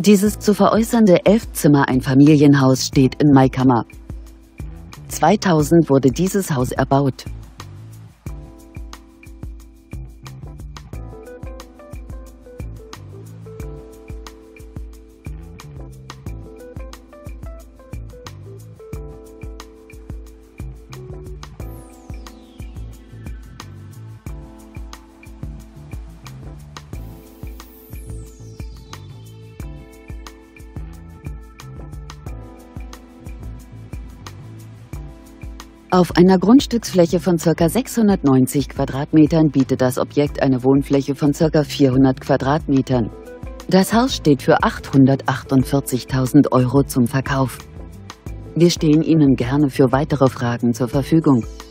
Dieses zu veräußernde 11-Zimmer-Einfamilienhaus steht in Maikammer. 2000 wurde dieses Haus erbaut. Auf einer Grundstücksfläche von ca. 690 Quadratmetern bietet das Objekt eine Wohnfläche von ca. 400 Quadratmetern. Das Haus steht für 848.000 € zum Verkauf. Wir stehen Ihnen gerne für weitere Fragen zur Verfügung.